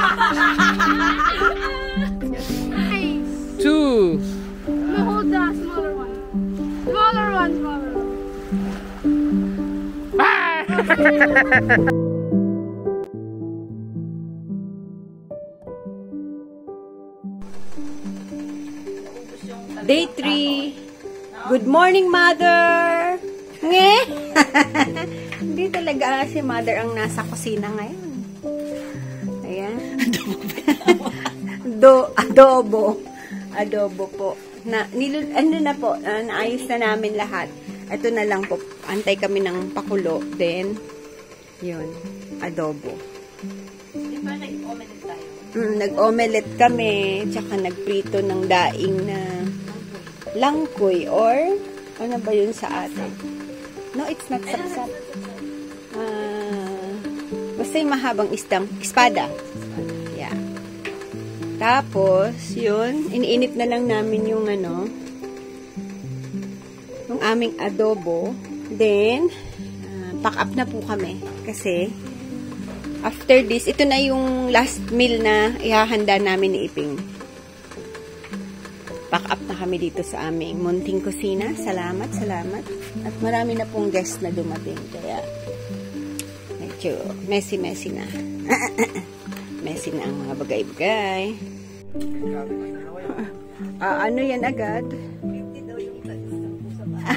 Two. No, hold the smaller one. Smaller one, smaller one. Day 3. Good morning, Mother! Nge? Hindi talaga si Mother ang nasa kusina ngayon. Ayan. Adobo. Adobo po. Ano na po, naayos na namin lahat. Ito na lang po. Antay kami ng pakulo. Then, yun. Adobo. Di ba nag-omelette tayo? Nag-omelette kami. Tsaka nagprito ng daing na langkoy or ano ba yun sa atin? No, it's not sapsap. Basta yung mahabang espada. Yeah. Tapos, yun, iniinit na lang namin yung ano, yung aming adobo. Then, pack up na po kami. Kasi, after this, ito na yung last meal na ihahanda namin ni Iping. Pack up na kami dito sa aming munting kusina. Salamat. At marami na pong guests na dumating. Kaya, medyo messy na. Messy na ang mga bagay-bagay. Ano yan agad? 50 daw yung sa bahay.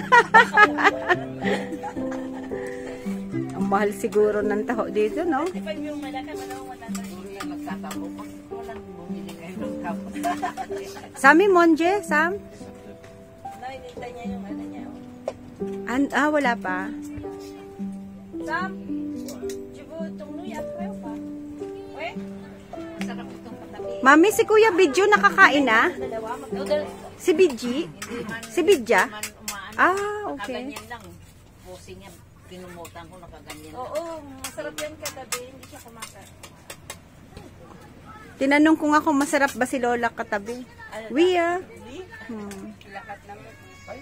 Ang mahal siguro ng taho dito, no? Pag yung malaki, wala na yung magtatapo. Pag walang bumili kayo ng kapos. Sami, Monje? Sam? Nainintay niya yung ano niya. Wala pa. Sam? Jibo, itong nuyak ko pa. Weh? Masarap itong katabi. Mami, si Kuya Bidjo nakakain na? Si Bidji? Si Bidja? Okay. Nakaganyan lang. Posing niya. Pinumutan ko, nakaganyan lang. Oo, masarap yan katabi. Hindi siya kumakain. Tinanong ko nga kung masarap ba si Lola katabi. Wia. Lakat naman.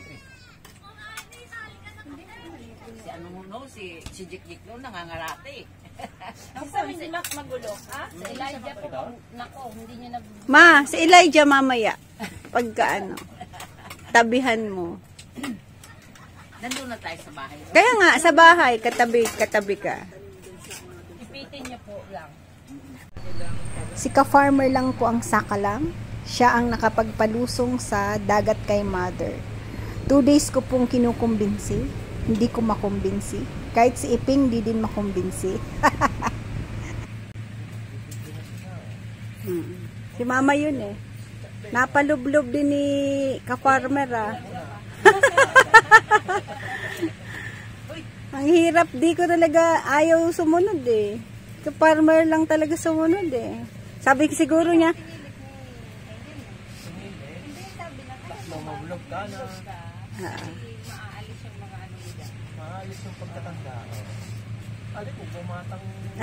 Si ano mo no, si Jik-Jik no, nangangarate. Ang sabi si Mac magulo. Ha? Sa Elijah po. Nako, hindi niya nag... Ma, si Elijah mamaya. Pagka ano, tabihan mo. Nandun na tayo sa bahay. Kaya nga, sa bahay, katabi ka. Ipitin niya po lang. Si Kafarmer lang po ang SAKALAM. Siya ang nakapagpalusong sa dagat kay Mother. 2 days ko pong kinukumbinsi. Hindi ko makumbinsi. Kahit si Iping, di din makumbinsi. Si Mama yun eh. Napalublob din ni Kafarmer Ang hirap, di ko talaga ayaw sumunod eh. Kafarmer lang talaga sumunod eh. Sabi siguro niya, Mablog ka na. Maalis yung mga ano nila. Maalis yung pagkatanda. Alin ko, bumatang...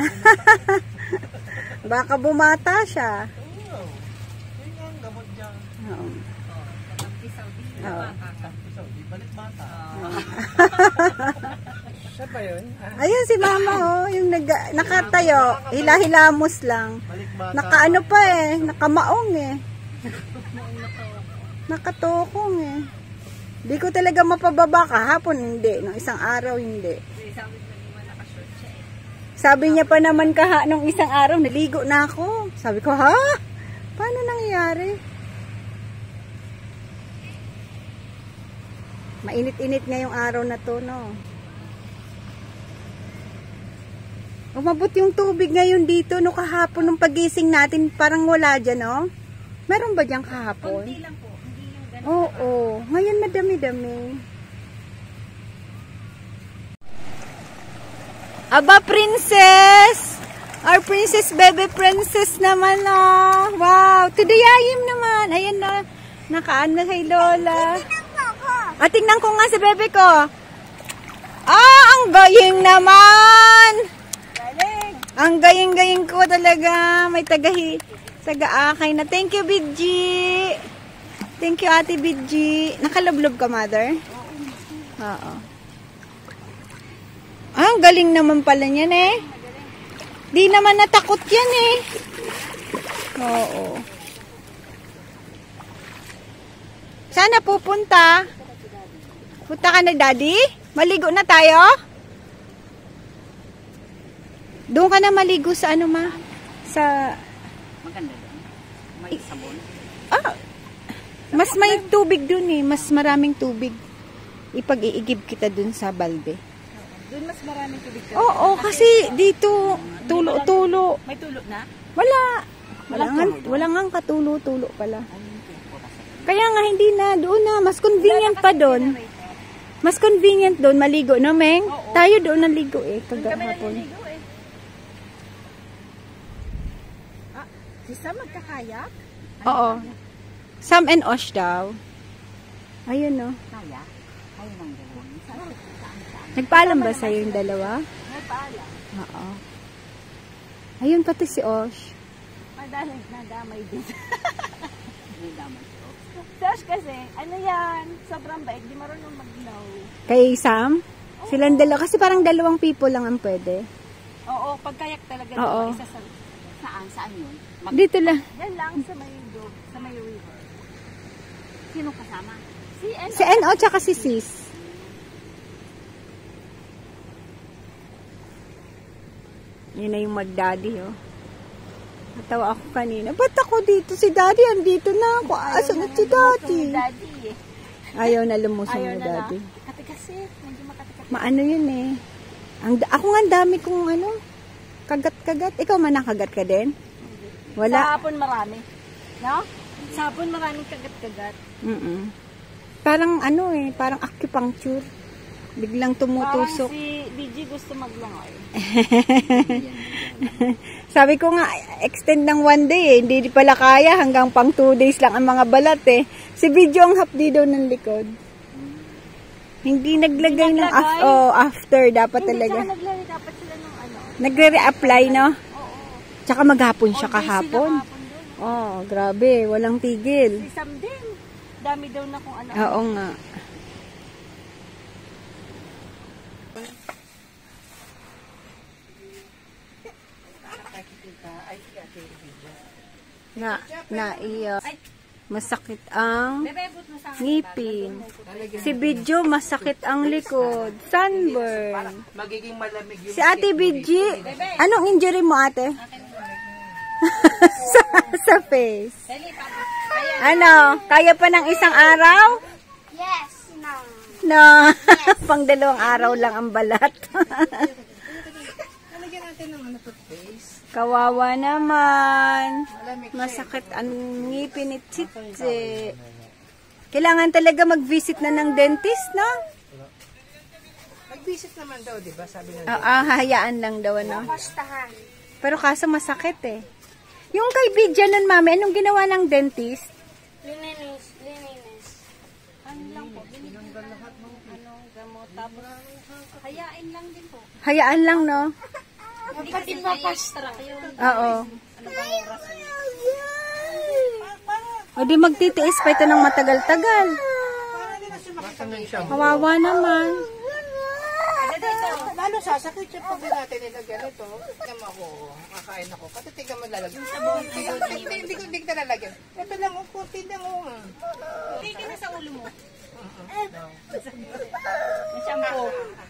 Baka bumata siya. Oo. Yun nga ang gamot niya. Oo. Saudi, balik bata. Siya ba yun? Ayun si Mama yung nakatayo, hila-hilamos lang. Nakaano pa eh, nakamaong eh. Nakatokong eh. Di ko talaga mapababa kahapon, hindi. Nung isang araw, hindi. Sabi niya pa naman nung isang araw, naligo na ako. Sabi ko, ha? Paano nangyayari? Mainit-init ngayong araw na to, no? Umabot yung tubig ngayon dito, no? Kahapon nung pagising natin, parang wala dyan, no? Meron ba dyan kahapon? Hindi lang po. Hindi yung ganun. Oo. Ngayon madami-dami. Aba, princess! Our princess, baby princess naman, no? Wow! Tudayayim naman. Ayan na. Nakaan na kay Lola. Tingnan ko nga si bebe ko. Ang gaying naman! Ang gaying-gaying ko talaga. May taga-akay na. Thank you, Bidji. Thank you, Ate Bidji. Nakalublob ka, Mother? Oo. Ang galing naman pala niyan eh. Di naman natakot yan eh. Oo. Sana pupunta? Punta ka na, Daddy? Maligo na tayo? Doon ka na maligo sa ano, ma? Sa... Maganda doon. May sabon. Ah, mas may tubig dun eh. Mas maraming tubig. Ipag-iigib kita dun sa balde. Doon mas maraming tubig. Oo, kasi dito, tulo-tulo. May tulo na? Wala. Wala nga katulo-tulo pala. Kaya nga hindi na, doon na. Mas convenient pa doon. Mas convenient doon, maligo na, Meng. Tayo doon naligo eh, kagahapon. Si Sam magkakayak? Oo. Sam and Osh daw. Ayun, no. Kaya? Ayun ang dalawang. Nagpaalam ba sa'yo yung dalawa? Nagpaalam. Oo. Ayun pati si Osh. Dahil nadamay din. Hindi damay ito. Josh kasi, ano yan, sobrang bait, di marunong mag-know. Kay Sam? Silang dalawa. Kasi parang dalawang people lang ang pwede. Oo, pagkayak talaga Oo. dito, isa sa... Saan yun? Dito lang. Yan lang sa may river. Sino kasama? Si N.O. tsaka si Sis. Yun na yung mag-daddy, oh. Natawa ako kanina. Ba't ako dito? Si daddy, andito na ako. Asan na si daddy? Daddy eh. Ayaw na lumusong Ayaw ni na daddy. Kati kasi, medyo makati-kati. Maano yun eh. Ako nga ang dami kong ano, kagat-kagat. Ikaw man nakagat ka din? Sa Wala. hapon marami. No? Sa hapon maraming kagat-kagat. Parang ano eh, parang acupuncture. Biglang tumutusok. Parang si BG gusto maglangoy. Sabi ko nga, extend ng 1 day eh. Hindi pala kaya, hanggang pang 2 days lang ang mga balat eh. Si Video ang hapdi daw ng likod. Hindi naglagay ng after. Dapat talaga. Hindi, naglagay dapat sila ng ano. Nagre-reapply, no? Oo. Tsaka maghapon siya All day kahapon. sila kahapon doon. Oh, grabe. Walang tigil. Si Sam din. Dami daw na kung ano. Oo nga. Masakit ang ngipin. Si Bidjo, masakit ang likod. Sunburn. Magiging malamig yung... Si Ate Bidji, anong injury mo, ate? sa face. Ano? Kaya pa ng isang araw? Yes, no. No. Pang 2 araw lang ang balat. Nalagyan natin ng ano toothpaste. Kawawa naman. Masakit ang ngipin ni Chitse. Kailangan talaga mag-visit na ng dentist, no? Mag-visit naman daw, di ba? Sabi na Hayaan lang daw, no? Pastahan. Pero kaso masakit eh. Yung kay Bidja nun, mami, anong ginawa ng dentist? Lininis. Ano lang po. Binigyan lahat ng gamot. Tapos, hayain lang din po. Hayaan lang, no? Pati papastra kayo. Oo. O di magtitiis pa ito ng matagal-tagal. Kawawa naman. Lalo sasakit siya pag natin nilagyan ito. Tignan mo ako, kakain ako. Patitignan mo lalagyan. Hindi ko na lalagyan. Ito lang, kunti lang. Hindi ka na sa ulo mo. Shampoo.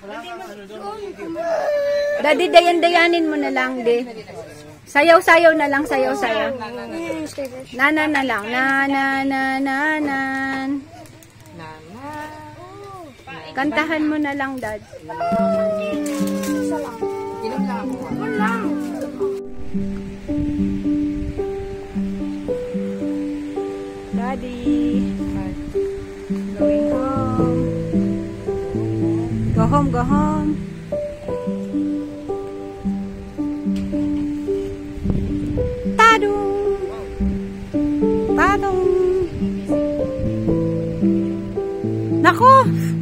Daddy, dayan-dayanin mo na lang, di. Sayaw-sayaw na lang, sayaw-sayaw. Nana na lang. Nanan. Kantahan mo na lang, Dad. Inom lang ako. Daddy. Going home. Go home. Tadong. Nako.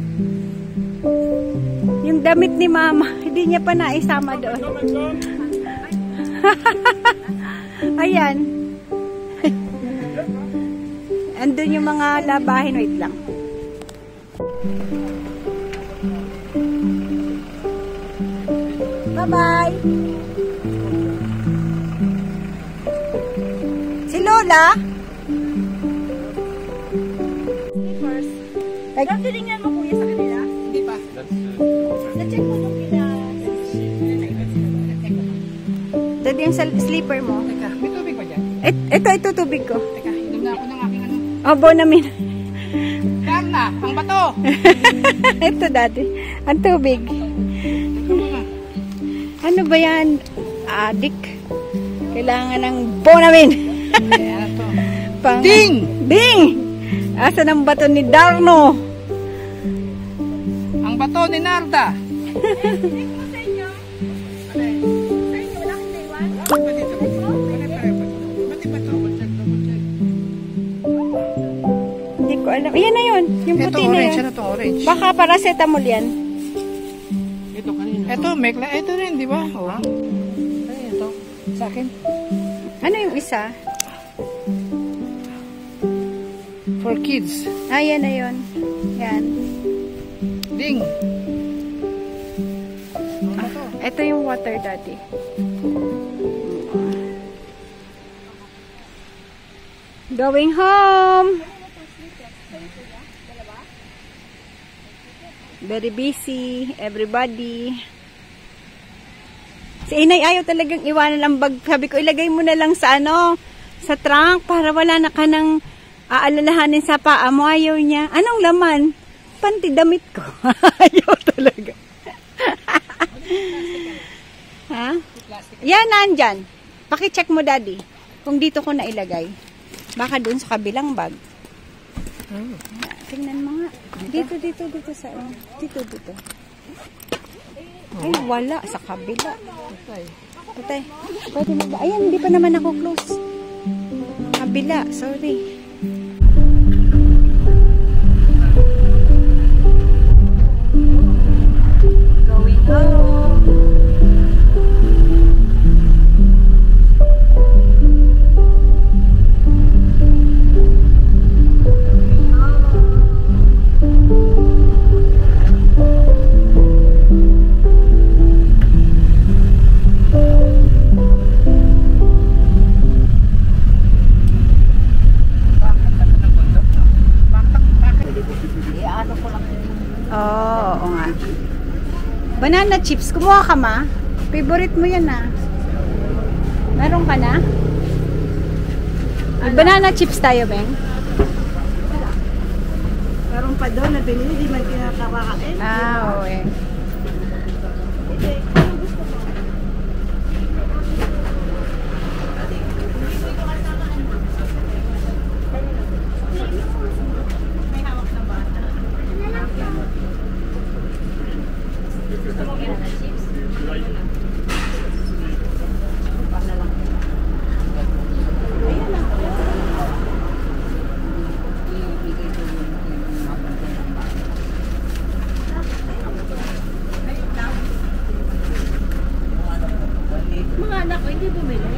Yung damit ni Mama, hindi niya pa naisama doon. Ayan. Andun yung mga labahin. Wait lang. Bye-bye. Si Lola? First. Dati tingnan mo kuya sa kanila. Hindi pa. Na-check mo nung kina. Dati yung sleeper mo. Teka, may tubig pa dyan? Ito tubig ko. Teka, inom na ako ng aking ano. Obo namin. Saan na? Ang bato! Ito dati. Ang tubig. Ano ba yan? Adik. Kailangan ng bonamin. Ano to? Ding! Ding! Asan ang bato ni Darno? Ang bato ni Narda. Hindi ko alam. Yan na yun. Yung Ito puti na orange, yun. ano to orange? Baka paracetamol yan. Ito kanina. Ito, mekla. Ito rin, di ba? Oo. Ito. Sa akin. Ano yung isa? For kids. Yan na yun. Yan. Ding. Ito yung water dati. Going home. Very busy, everybody. Si Inay ayaw talagang iwanan ang bag. Sabi ko, ilagay mo na lang sa sa trunk para wala na ka nang aalalahanin sa paa mo. Ayaw niya. Anong laman? Panty damit ko. Ayaw talaga. Ha? Yan, nandyan. Pakicheck mo, Daddy. Kung dito ko na ilagay. Baka doon sa kabilang bag. Tingnan mo nga. Dito sa dito. Ay, wala. Sa kabila. Patay. Pwede mo ba? Ayan, hindi pa naman ako close. Kabila. Sorry. Going home. Oo nga. Banana chips. Kumuha ka ma. Favorite mo yan ah. Meron ka na? Banana chips tayo, Beng. Meron pa doon na binili, di man kinakakain. Oo eh. Mga anak ko, hindi bumili.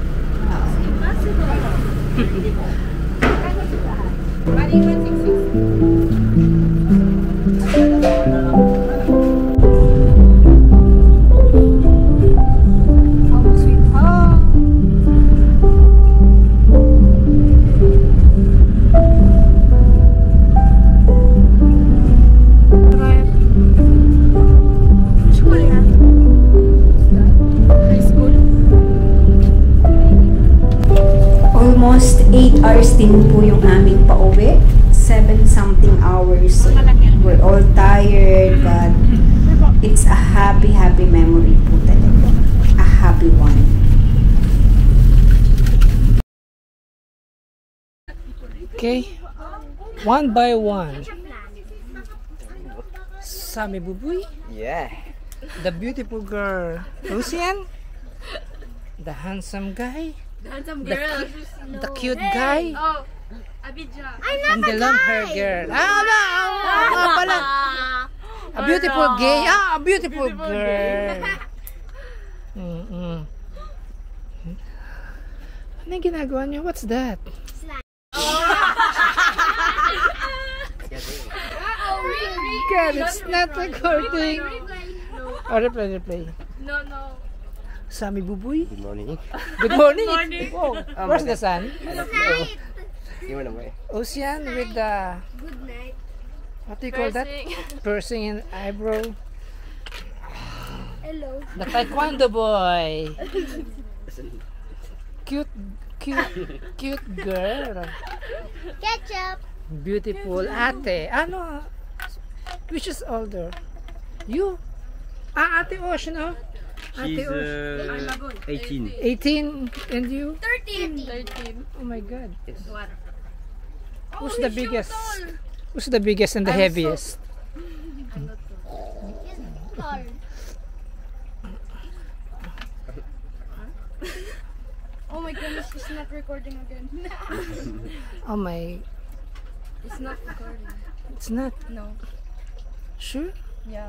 Almost 8 hours din po yung aming pauwi. 7-something hours. We're all tired, but it's a happy memory po talaga. A happy one. Okay. One by one. Sami Bubuy. Yeah. The beautiful girl. Lucian. The handsome guy. Handsome girl. The cute guy. Oh, Abidja. And the long hair girl. Pala. A beautiful gay. A beautiful girl. Ano yung ginagawa niyo? What's that? God, it's not recording. Oh, replay. No. Sami Buboy. Good morning. Good morning. Oh, where's the sun? Ocean with the... Good night. What do you call that? Piercing in eyebrow. Hello. The taekwondo boy. Cute girl. Ketchup. Beautiful ate. Ano? Which is older? You? Ate Osh, no? She's Ate Osh. 18. 18 and you? 13. Oh my god. Yes. Who's the biggest? Who's the biggest and the heaviest? Tall. Oh my goodness, it's not recording again. Oh my. It's not recording. It's not. No. Sure? Yeah.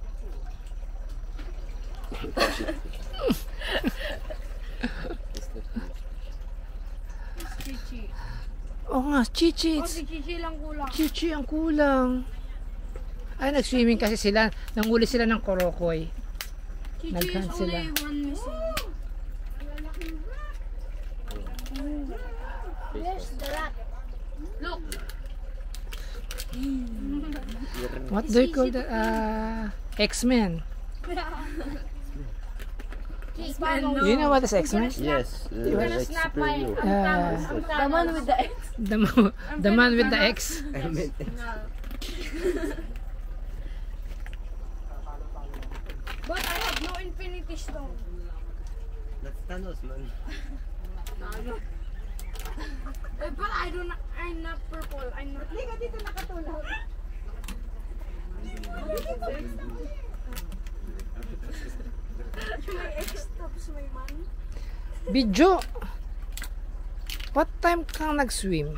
Chichi. Oh nga, Chichi. Oh, si Chichi lang kulang. Chichi ang kulang. Ay, nag-swimming kasi sila. Nanghuli sila ng korokoy. Chichi is Naghunt sila. only one missing. There's the rat. Look. What do you call that? X-Men. You know what is X-Men? Yes. Like superhero. The man with the X. The man with the X. I meant But I have no infinity stone. That's Thanos, man. But I'm not purple. I'm not. Liga dito nakatulog. May X-tops, may man. Bidyo. What time kang nag-swim?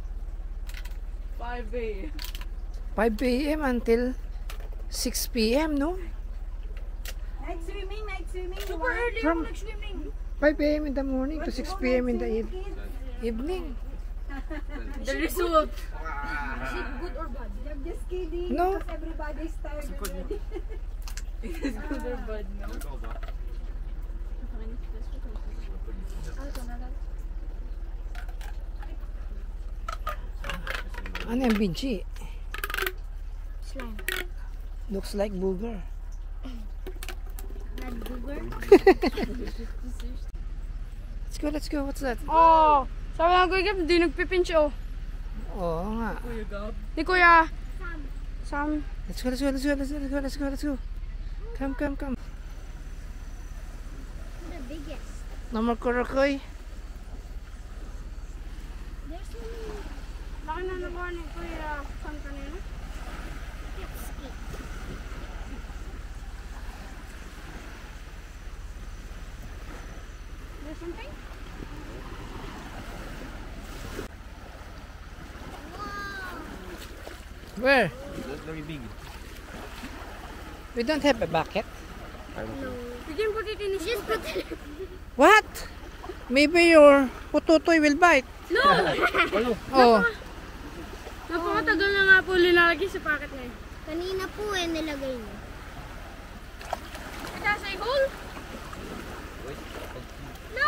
5 a.m. 5 a.m. until 6 p.m. no? Night swimming. Super early From- ako nag-swimming. 5 a.m. in the morning to 6 p.m. in the evening. The result. Is it good or bad? I'm just kidding. No. Because everybody's tired already. Is good or bad, no? Ano yung binchi? Slime. Looks like booger. Not booger. Let's go. What's that? Oh, sabi nga Kuya Gab, di nagpipinch oh. Oo nga. Di Kuya. Sam. Let's go. Come. The biggest. No more korokoy. There's one. Laki na nakuha ni Kuya Sam kanina. There's something? Where? That's very big. We don't have a bucket. We can put it in his just put it. What? Maybe your pututoy will bite. No! Oh. Napakatagal na nga po linalagay sa packet na yun. Kanina po nilagay niya. It has a hole? No!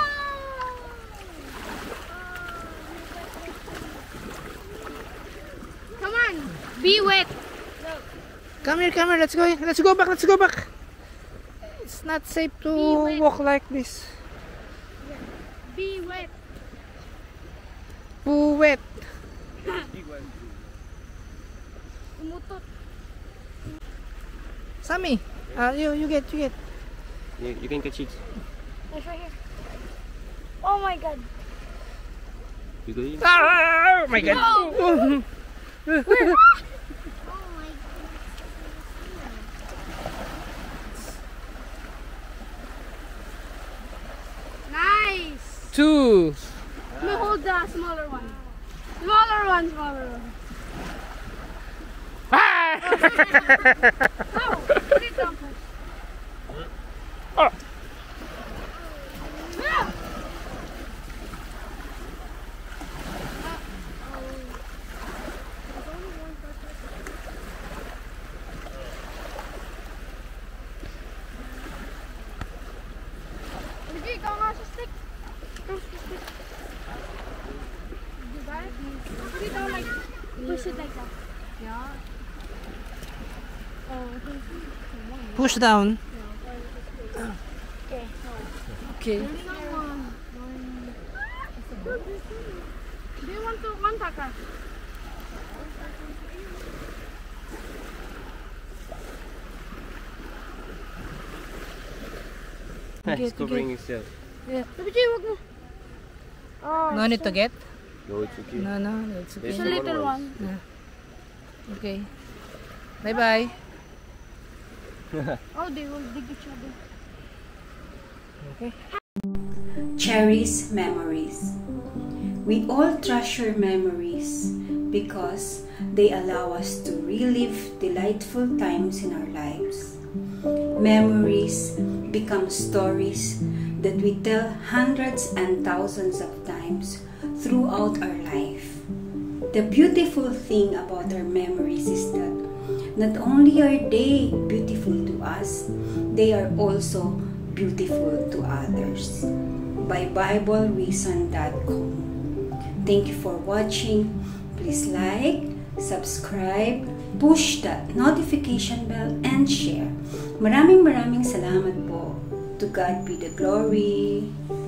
Come on! Be wet! Come here. Let's go back. It's not safe to walk like this. Be wet! Too wet. Umutot. Sammy, you get. You can catch it. It's right here. Oh my god. You go in. Oh my god. Oh my god. Nice! 2. No, hold the smaller one. Smaller one. No, put it down first. Oh. Ah! push it like that. Yeah. Oh, Push down. okay. Okay. There's someone. Do you want to contact her? He's covering himself. Tapi wag mo. Oh, No need to get? No, it's okay. No, it's okay. it's a little one. Okay. Bye-bye. Oh, they will dig each other. Okay. Cherish memories. We all treasure memories because they allow us to relive delightful times in our lives. Memories become stories that we tell hundreds and thousands of times throughout our life. The beautiful thing about our memories is that not only are they beautiful to us, they are also beautiful to others. By BibleReason.com. Thank you for watching. Please like, subscribe, push that notification bell, and share. Maraming salamat po. To God be the glory.